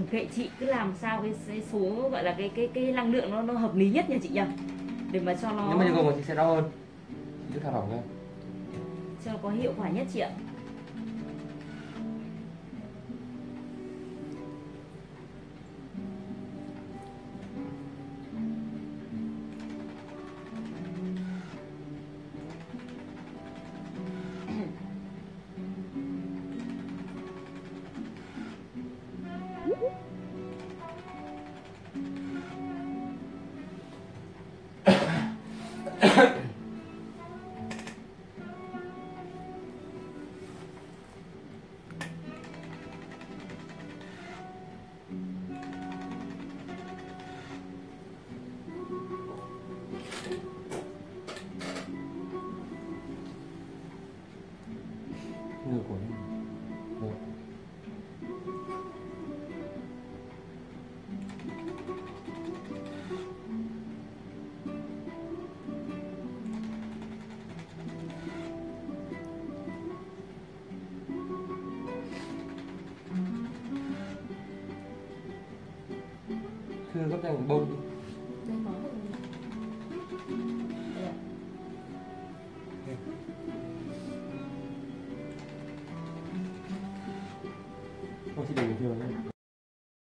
kệ chị, cứ làm sao cái số gọi là cái năng lượng nó hợp lý nhất nha chị nhỉ, để mà cho nó, nhưng mà gồm thì sẽ đau hơn, chị cứ thả lỏng ra cho nó có hiệu quả nhất chị ạ. ngược của nó. Được. Cứ gấp ra một bông đi. Đây có một đây ạ. Không, chị để bình thường thôi.